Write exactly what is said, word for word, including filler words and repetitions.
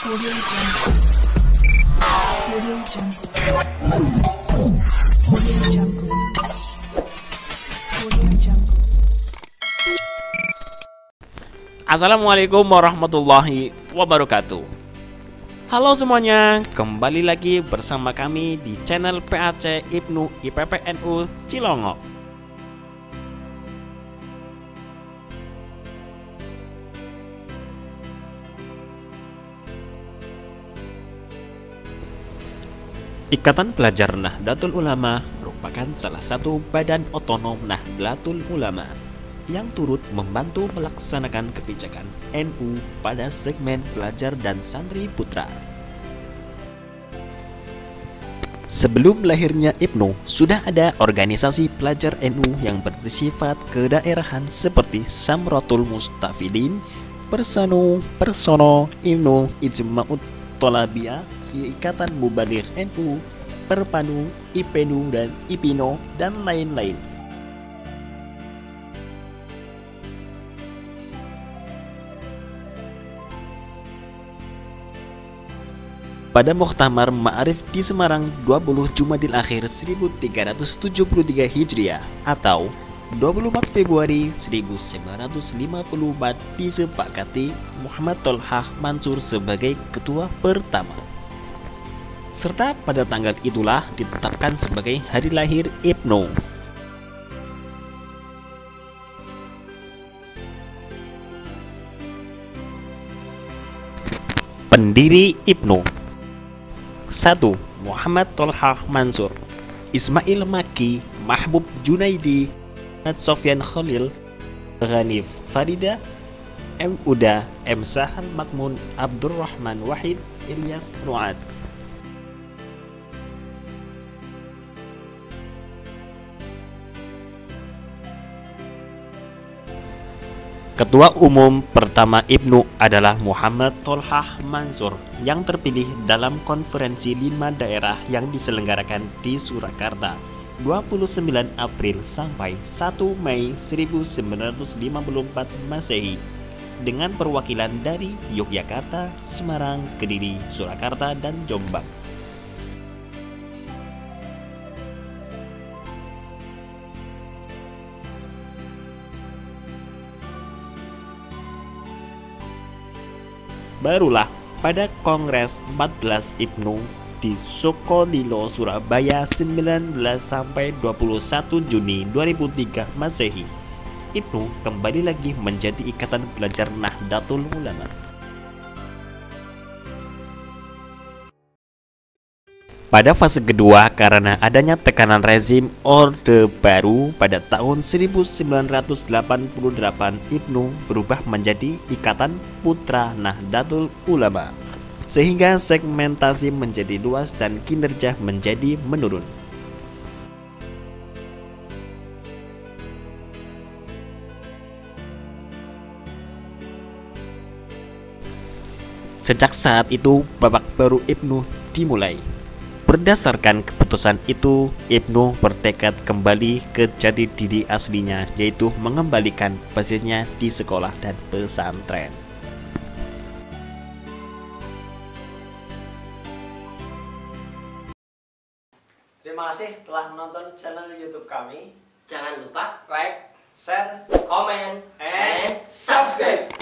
Audio Jungle. Audio Jungle. Audio Jungle. Audio Jungle. Assalamualaikum warahmatullahi wabarakatuh. Halo semuanya, kembali lagi bersama kami di channel P A C Ibnu I P P N U Cilongok. Ikatan Pelajar Nahdlatul Ulama merupakan salah satu badan otonom Nahdlatul Ulama yang turut membantu melaksanakan kebijakan N U pada segmen pelajar dan santri putra. Sebelum lahirnya Ibnu, sudah ada organisasi pelajar N U yang bersifat kedaerahan seperti Samratul Mustafidin, Persanu, Persono, Ibnu, Ijma'ut Tolabiyah, Ikatan Mubalir N U, Perpanu, Ipenu, dan Ipino, dan lain-lain. Pada Muktamar Ma'arif di Semarang dua puluh Jumadil Akhir seribu tiga ratus tujuh puluh tiga Hijriah atau dua puluh empat Februari seribu sembilan ratus lima puluh empat disepakati Muhammad Tolhah Mansur sebagai ketua pertama. Serta pada tanggal itulah ditetapkan sebagai hari lahir Ibnu. Pendiri Ibnu: satu. Muhammad Tolhah Mansur, Ismail Maki, Mahbub Junaidi, Sofyan Khalil, Ghanif Farida, M. Uda, M. Sahan Makmun, Abdurrahman Wahid, Ilyas Ruad. Ketua Umum pertama Ibnu adalah Muhammad Tolhah Mansur yang terpilih dalam konferensi lima daerah yang diselenggarakan di Surakarta dua puluh sembilan April sampai satu Mei seribu sembilan ratus lima puluh empat Masehi dengan perwakilan dari Yogyakarta, Semarang, Kediri, Surakarta, dan Jombang. Barulah pada Kongres empat belas Ibnu di Sukolilo, Surabaya sembilan belas sampai dua puluh satu Juni dua ribu tiga Masehi, Ibnu kembali lagi menjadi Ikatan Pelajar Nahdlatul Ulama. Pada fase kedua, karena adanya tekanan rezim Orde Baru pada tahun seribu sembilan ratus delapan puluh delapan, Ibnu berubah menjadi Ikatan Putra Nahdlatul Ulama, sehingga segmentasi menjadi luas dan kinerja menjadi menurun. Sejak saat itu, babak baru Ibnu dimulai. Berdasarkan keputusan itu, Ibnu bertekad kembali ke jati diri aslinya, yaitu mengembalikan basisnya di sekolah dan pesantren. Terima kasih telah menonton channel YouTube kami. Jangan lupa like, Share, comment, and and subscribe.